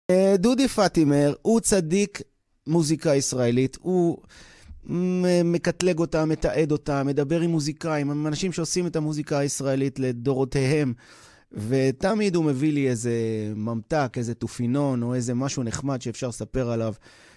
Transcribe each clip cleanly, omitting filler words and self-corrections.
דודי פטימר הוא צדיק מוזיקה ישראלית, הוא מקטלג אותה, מתעד אותה, מדבר עם מוזיקאים, עם אנשים שעושים את המוזיקה הישראלית לדורותיהם, ותמיד הוא מביא לי איזה ממתק, איזה תופינון, או איזה משהו נחמד שאפשר לספר עליו,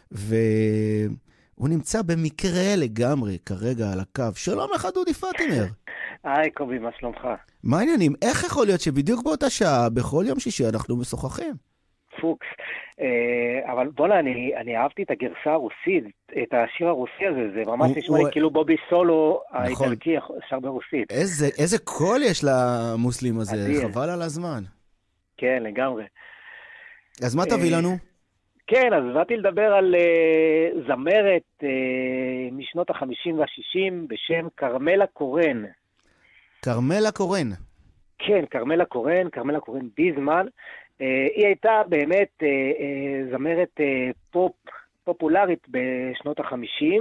והוא נמצא במקרה לגמרי כרגע על הקו. שלום לך דודי פטימר. היי קובי, מה שלומך? מה העניינים? איך יכול להיות שבדיוק באותה שעה, בכל יום שישי, אנחנו משוחחים? פוקס. אבל בוא'נה, אני אהבתי את הגרסה הרוסית, את השיר הרוסי הזה, זה ממש נשמע לי כאילו בובי סולו האיטלקי שר ברוסית. איזה קול יש למוסלים הזה, אדיר. חבל על הזמן. כן, לגמרי. אז מה תביא לנו? כן, אז באתי לדבר על זמרת משנות ה-50 וה-60 בשם קרמלה קורן. קרמלה קורן. כן, קרמלה קורן ביזמן. היא הייתה באמת זמרת פופ פופולרית בשנות ה-50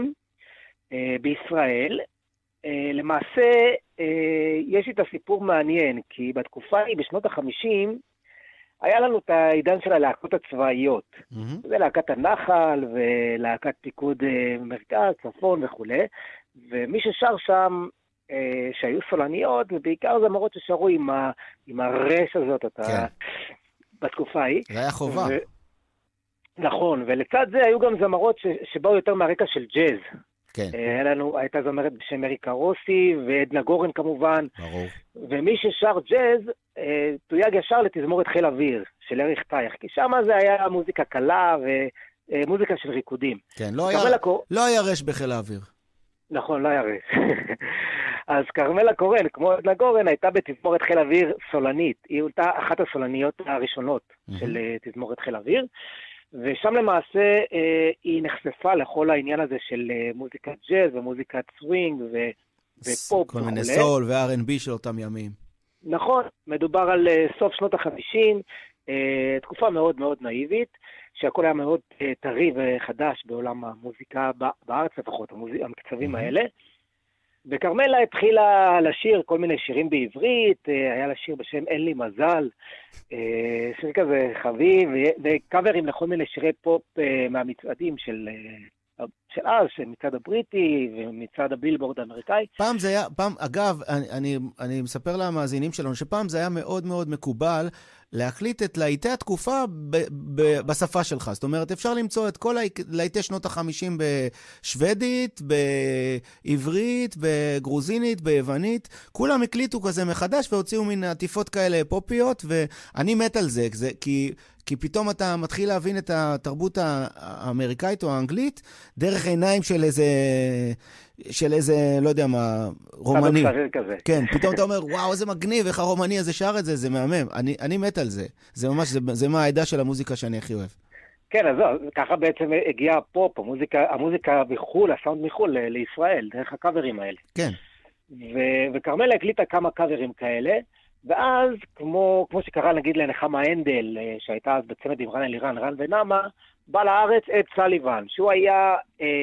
בישראל. למעשה, יש איתה סיפור מעניין, כי בתקופה היא בשנות ה-50, היה לנו את העידן של הלהקות הצבאיות. זה להקת הנחל ולהקת פיקוד מרכז, צפון וכו'. ומי ששר שם, שהיו סולניות, ובעיקר זמרות ששרו עם הרש הזאת, כן. בתקופה ההיא. זה היה חובה. נכון, ולצד זה היו גם זמרות שבאו יותר מהרקע של ג'אז. כן. הייתה זמרת בשם אריקה רוסי, ועדנה גורן כמובן. ברור. ומי ששר ג'אז, תויג ישר לתזמורת חיל אוויר, של אריך טייך, כי שם זה היה מוזיקה קלה ומוזיקה של ריקודים. כן, לא היה רש בחיל האוויר. נכון, לא היה רש. אז קרמלה קורן, כמו עדנה גורן, הייתה בתזמורת חיל אוויר סולנית. היא הייתה אחת הסולניות הראשונות של תזמורת חיל אוויר, ושם למעשה היא נחשפה לכל העניין הזה של מוזיקת ג'אז ומוזיקת סווינג ופופ. כל מיני סול ו-R&B של אותם ימים. נכון, מדובר על סוף שנות ה-50, תקופה מאוד מאוד נאיבית, שהכל היה מאוד טרי וחדש בעולם המוזיקה בארץ לפחות, המקצבים האלה. וקרמלה התחילה לשיר כל מיני שירים בעברית, היה לה שיר בשם אין לי מזל, שיר כזה חביב, וקאברים לכל מיני שירי פופ מהמצעדים של אז, מצד הבריטי ומצד הבילבורד האמריקאי. פעם זה היה, אגב, אני מספר למאזינים שלנו, שפעם זה היה מאוד מאוד מקובל להקליט את להיטי התקופה בשפה שלך. זאת אומרת, אפשר למצוא את כל להיטי שנות ה-50 בשוודית, בעברית, בגרוזינית, ביוונית. כולם הקליטו כזה מחדש והוציאו מן עטיפות כאלה פופיות, ואני מת על זה, כי פתאום אתה מתחיל להבין את התרבות האמריקאית או האנגלית דרך עיניים של איזה, לא יודע מה, רומני. כן, פתאום אתה אומר, וואו, איזה מגניב, איך הרומני הזה שר את זה, זה מהמם. אני מת על זה. זה ממש, זה מה העדה של המוזיקה שאני הכי אוהב. כן, אז ככה בעצם הגיע הפופ, המוזיקה בחול, הסאונד מחול לישראל, דרך הקאברים האלה. כן. וקרמלה הקליטה כמה קאברים כאלה, ואז, כמו שקרה נגיד לנחמה הנדל, שהייתה אז בצמד עם רן אלירן, רן ונמה, בא לארץ עד סליבן, שהוא היה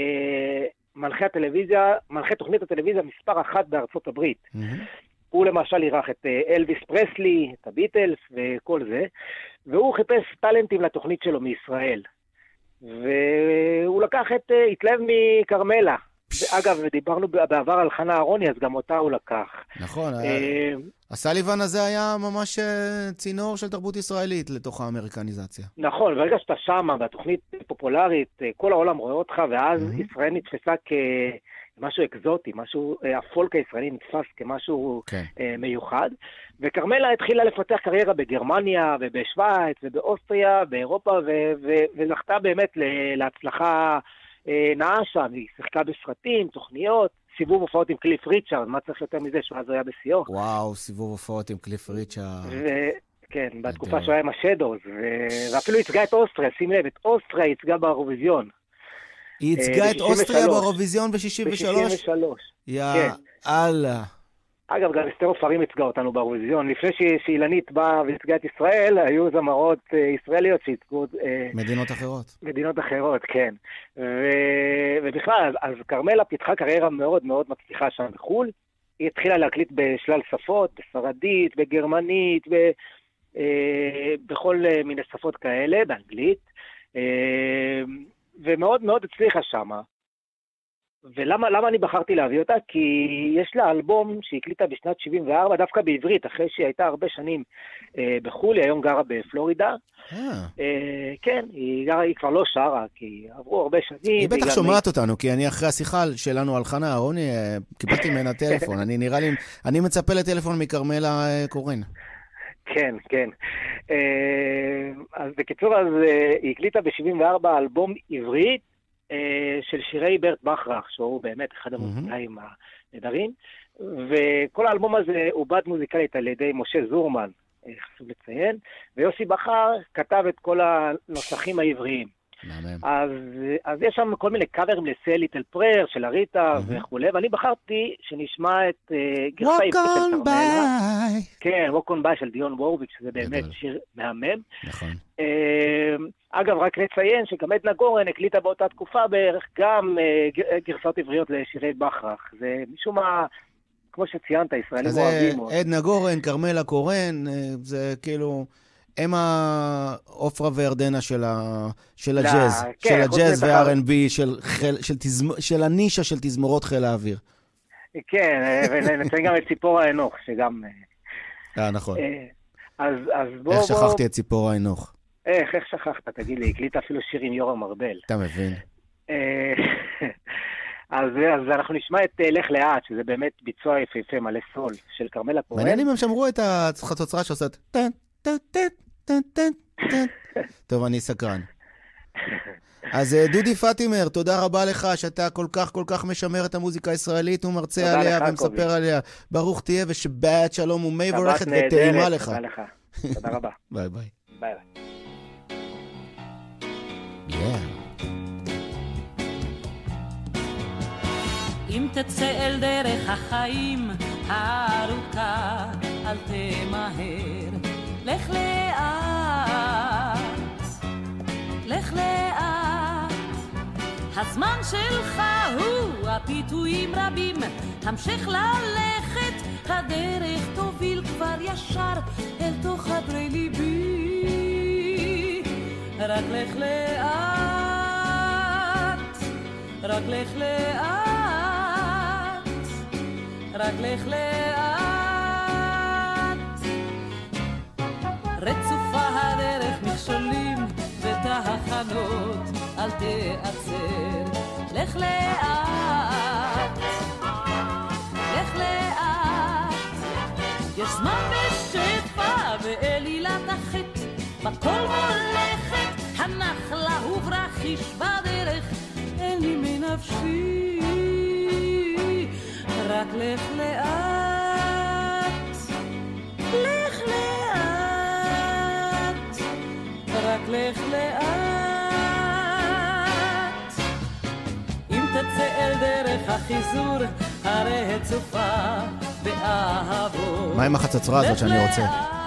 מנחה תוכנית הטלוויזיה מספר אחת בארצות הברית. הוא למשל אירח את אלוויס פרסלי, את הביטלס וכל זה, והוא חיפש טלנטים לתוכנית שלו מישראל. והוא התלהב מקרמלה. אגב, דיברנו בעבר על חנה אהרוני, אז גם אותה הוא לקח. נכון, הסליבן הזה היה ממש צינור של תרבות ישראלית לתוך האמריקניזציה. נכון, ברגע שאתה שמה, בתוכנית פופולרית, כל העולם רואה אותך, ואז ישראל נתפסה כמשהו אקזוטי, הפולק הישראלי נתפס כמשהו מיוחד, וקרמלה התחילה לפתח קריירה בגרמניה ובשוויץ ובאוסטריה, באירופה, וזכתה באמת להצלחה נאה שם, היא שיחקה בסרטים, תוכניות, סיבוב הופעות עם קליף ריצ'רד, מה צריך יותר מזה שהוא אז היה בשיאו. וואו, סיבוב הופעות עם קליף ריצ'רד. כן, בתקופה שהוא היה עם השדוז, ואפילו ייצגה את אוסטריה, שים לב, את אוסטריה ייצגה באירוויזיון. היא ייצגה את אוסטריה באירוויזיון ב-63? ב-63. יאללה. אגב, גם אסתר עופרים ייצגה אותנו באירוויזיון. לפני שאילנית באה וייצגה את ישראל, היו זמרות ישראליות שייצגו מדינות אחרות, כן. ובכלל, אז קרמלה פיתחה קריירה מאוד מאוד מצליחה שם בחו"ל. היא התחילה להקליט בשלל שפות, בספרדית, בגרמנית, בכל מיני שפות כאלה, באנגלית, ומאוד מאוד הצליחה שמה. ולמה אני בחרתי להביא אותה? כי יש לה אלבום שהקליטה בשנת 74, דווקא בעברית, אחרי שהיא הייתה הרבה שנים בחול, היא היום גרה בפלורידה. כן, היא כבר לא שרה, כי עברו הרבה שנים. היא בטח שומעת אותנו, כי אני אחרי השיחה שלנו על חנה אהרוני, קיבלתי ממנה טלפון. אני מצפה לטלפון מקרמלה קורן. כן, כן. אז בקיצור, היא הקליטה ב-74 אלבום עברית, של שירי ברט בכרך, שהוא באמת אחד המוזיקאים הנהדרים, וכל האלבום הזה עובד מוזיקלית על ידי משה זורמן, חשוב לציין, ויוסי בכר כתב את כל הנוסחים העבריים. אז יש שם כל מיני קאברים לסי ליטל פרייר של אריתה וכו', ואני בחרתי שנשמע את גרסה עברית של כרמלה. כן, Walk on By של דיון וורוויק, שזה באמת שיר מהמם. נכון. אגב, רק נציין שגם עדנה גורן הקליטה באותה תקופה בערך גם גרסאות עבריות לשירי בכרך. זה משום מה, כמו שציינת, ישראלים אוהבים. אז עדנה גורן, כרמלה קורן, זה כאילו... הם האופרה וירדנה של הג'אז, של הג'אז וה-R&B, של הנישה של תזמורות חיל האוויר. כן, ונציין גם את ציפור האנוך, שגם... נכון. אז בוא... איך שכחתי את ציפור האנוך? איך שכחת? תגיד לי, הקליט אפילו שיר עם יורם ארבל. אתה מבין. אז אנחנו נשמע את לך לאט, שזה באמת ביצוע יפהפה מלא סול של כרמלה קורן. מעניין אם הם שמרו את החצוצרה שעושה... טוב, אני סקרן. אז דודי פטימר, תודה רבה לך שאתה כל כך משמר את המוזיקה הישראלית ומרצה עליה ומספר עליה. ברוך תהיה ושבת שלום ומי ברכת וטעימה לך. תודה לך. תודה רבה. ביי ביי. ביי ביי. אם תצא אל דרך החיים הארוכה, אל תמהר, לך לאט, לך לאט. הזמן שלך הוא הפיתויים רבים, המשך ללכת, הדרך תוביל כבר ישר אל תוך חדרי ליבי. רק לך לאט, רק לך לאט, רק לך לאט. רצופה הדרך מכשולים ותחנות, אל תעצר, לך לאט, לך לאט. יש זמן בשפע ואלילת החטא, בכל מולכת הנחלה וברחיש בדרך, אין לי מנפשי. רק לך לאט, לך לאט, רק לך לאט. אם תצא אל דרך החיזור, הרי הצופה באהבות. מה עם החצוצרה הזאת שאני רוצה?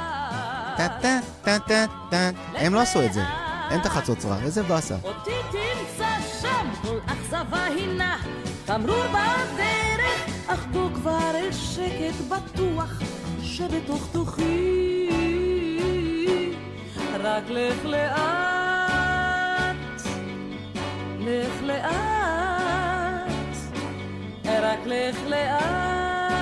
הם לא עשו את זה. אין את החצוצרה, איזה בסה. אותי תמצא שם, כל אכזבה הינה תמרור בדרך, אך בוא כבר אל שקט בטוח שבתוך תוכי. רק לך לאט, לך לאט, רק לך לאט.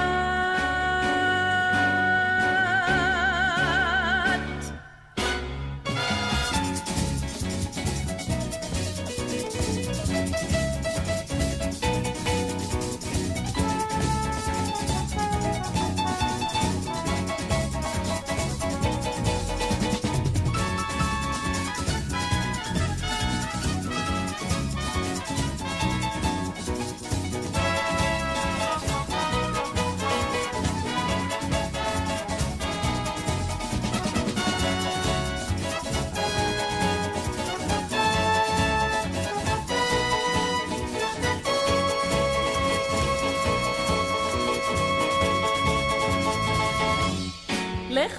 לך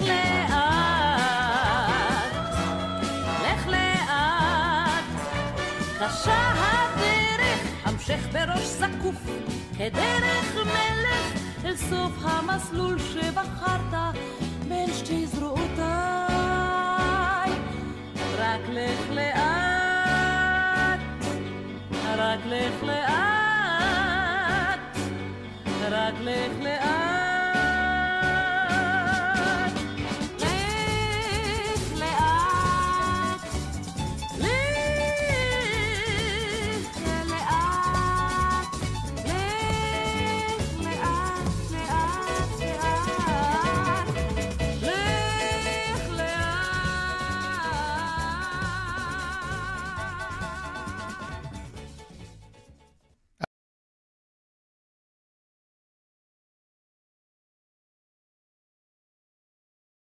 לאט, לך לאט, קשה הדרך, המשך בראש זקוף, כדרך מלך, אל סוף המסלול שבחרת בין שתי זרועותיי. רק לך לאט, רק לך לאט, רק לך לאט.